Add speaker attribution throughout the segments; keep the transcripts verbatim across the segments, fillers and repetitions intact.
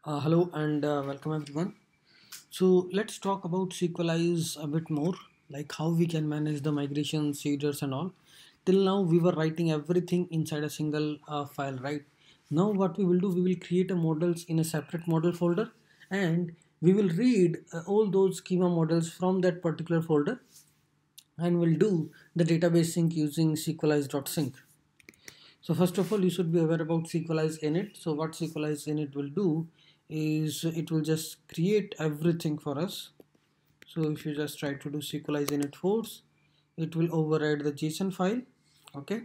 Speaker 1: Uh, hello and uh, welcome everyone. So let's talk about Sequelize a bit more, like how we can manage the migration, seeders and all. Till now we were writing everything inside a single uh, file, right? Now what we will do, we will create a models in a separate model folder, and we will read uh, all those schema models from that particular folder, and we'll do the database sync using sequelize.sync. So first of all, you should be aware about Sequelize init. So what Sequelize init will do is it will just create everything for us. So if you just try to do Sequelize init force, it will override the JSON file. Okay.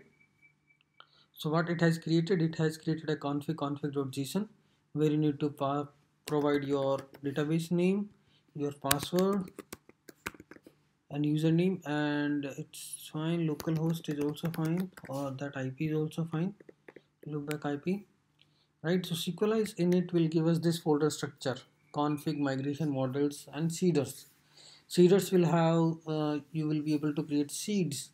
Speaker 1: So what it has created, it has created a config config.json where you need to provide your database name, your password, and username, and it's fine. Localhost is also fine, or that I P is also fine. Loopback I P. Right, so Sequelize init will give us this folder structure: config, migration, models, and seeders. Seeders will have uh, you will be able to create seeds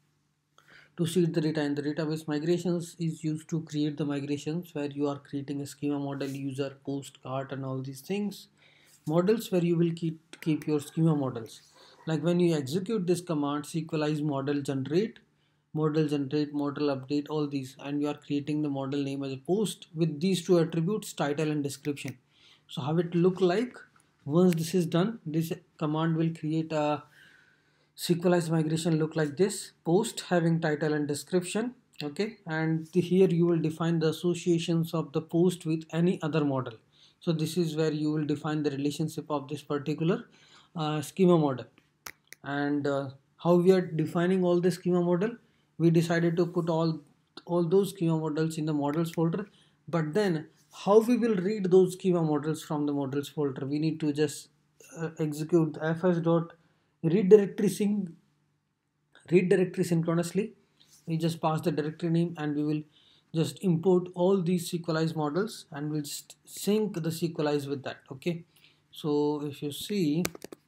Speaker 1: to seed the data, and the database migrations is used to create the migrations where you are creating a schema model, user, post, cart, and all these things. Models where you will keep keep your schema models. Like when you execute this command, Sequelize model generate, model generate, model update, all these, and you are creating the model name as a post with these two attributes, title and description. So how it look like once this is done, this command will create a Sequelize migration look like this: post having title and description. Okay, and the, here you will define the associations of the post with any other model. So this is where you will define the relationship of this particular uh, schema model. And uh, how we are defining all the schema model, we decided to put all all those schema models in the models folder. But then how we will read those schema models from the models folder, we need to just uh, execute fs dot read directory sync read directory synchronously. We just pass the directory name, and we will just import all these Sequelize models, and we'll just sync the Sequelize with that. Okay, so if you see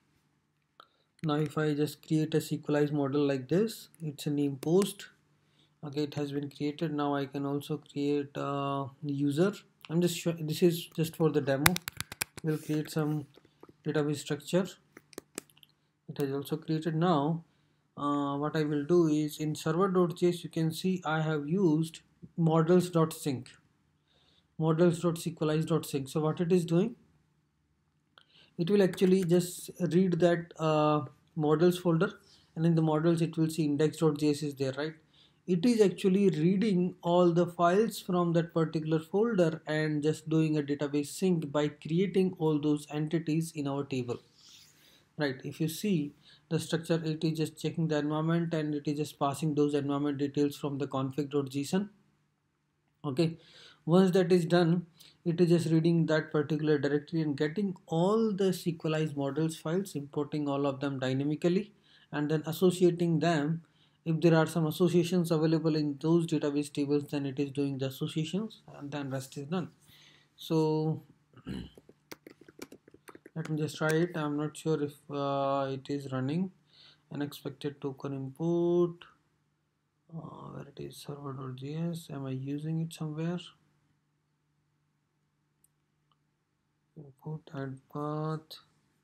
Speaker 1: now, if I just create a Sequelize model like this, it's a name post. Okay, it has been created. Now I can also create a user. I'm just sure this is just for the demo. We'll create some database structure. It has also created. Now uh, what I will do is in server.js, you can see I have used models.sync, models.sequelize.sync. So what it is doing, it will actually just read that uh, models folder, and in the models it will see index.js is there, right? It is actually reading all the files from that particular folder and just doing a database sync by creating all those entities in our table, right? If you see the structure, it is just checking the environment, and it is just passing those environment details from the config.json. Okay, once that is done, it is just reading that particular directory and getting all the Sequelize models files, importing all of them dynamically, and then associating them. If there are some associations available in those database tables, then it is doing the associations, and then rest is done. So let me just try it. I'm not sure if uh, it is running. Unexpected token import, uh, where it is server.js. Am I using it somewhere? Import add path.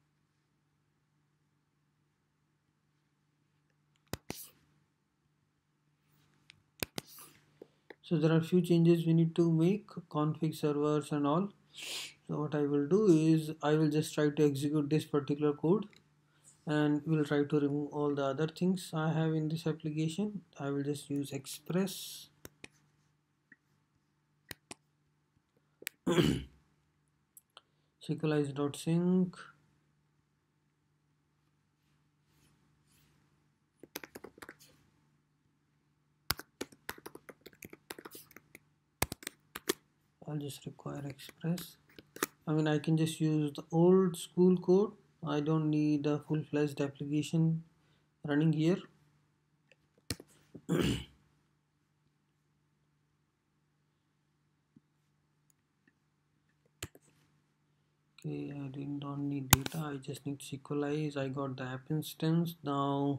Speaker 1: So there are few changes we need to make, config servers and all. So what I will do is I will just try to execute this particular code, and we'll try to remove all the other things I have in this application. I will just use express. Sequelize.sync. I'll just require express. I mean, I can just use the old school code. I don't need a full-fledged application running here. Okay, I did not need data. I just need Sequelize. I got the app instance. Now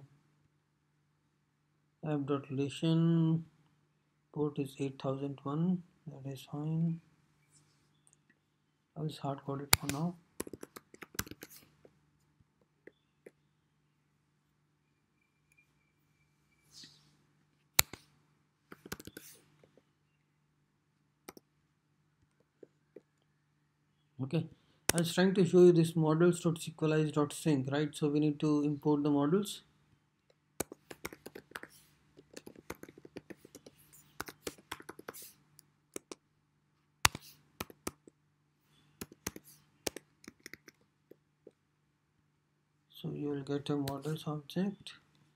Speaker 1: app.relation port is eight thousand one. That is fine. I'll just hard code it for now. Okay, I was trying to show you this models.sequelize.sync, right? So we need to import the models. So you will get a models object.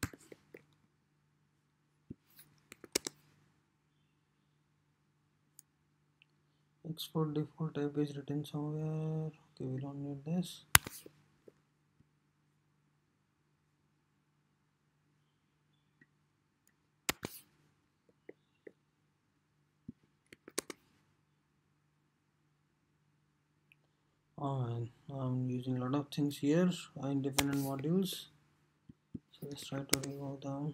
Speaker 1: Export default type is written somewhere. Okay, we don't need this. Oh man, I'm using a lot of things here. Independent modules. So let's try to remove them.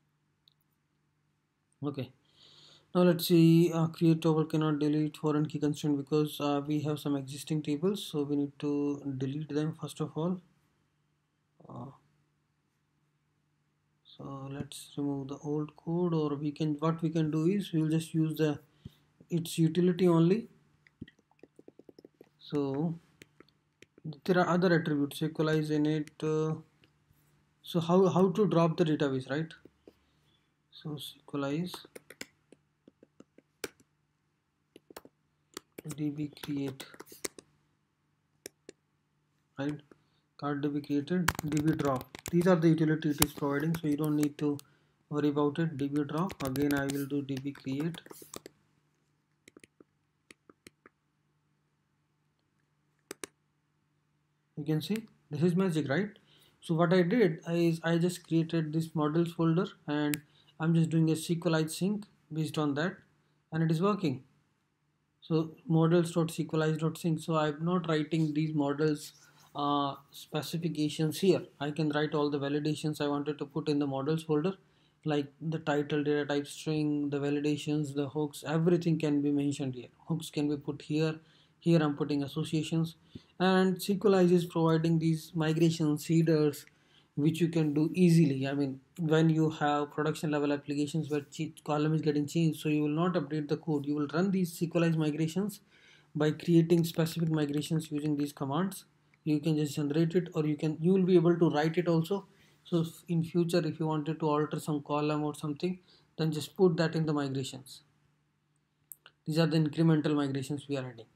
Speaker 1: Okay. Now let's see, uh, create table cannot delete foreign key constraint because uh, we have some existing tables, so we need to delete them first of all. Uh, so let's remove the old code, or we can, what we can do is we will just use the its utility only. So there are other attributes, equalize init. Uh, so how how to drop the database, right? So equalize db create, right? Card db created, db drop. These are the utility it is providing, so you don't need to worry about it. Db drop, again I will do db create. You can see this is magic, right? So what I did is I just created this models folder and I'm just doing a Sequelize sync based on that, and it is working. So models.sequelize.sync. So I'm not writing these models uh, specifications here. I can write all the validations I wanted to put in the models folder, like the title, data type, string, the validations, the hooks, everything can be mentioned here. Hooks can be put here. Here I'm putting associations, and Sequelize is providing these migration seeders which you can do easily. I mean, when you have production level applications where column is getting changed, so you will not update the code. You will run these Sequelize migrations by creating specific migrations using these commands. You can just generate it, or you can you will be able to write it also. So in future, if you wanted to alter some column or something, then just put that in the migrations. These are the incremental migrations we are adding.